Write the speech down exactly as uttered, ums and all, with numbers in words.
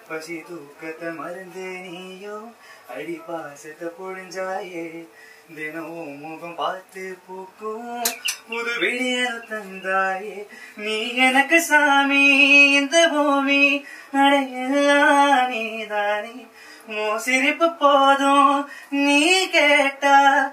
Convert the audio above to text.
பசி தூக்கத்தை மருந்து நீயோ அடி பாசத்தை பொழிஞ்சாயே தினமும் முகம் பார்த்து பூக்கும் புது வெளியேற தந்தாயே நீ எனக்கு சாமி இந்த பூமி அடையலாம் நீதானே மோ சிரிப்பு போதும் நீ கேட்டா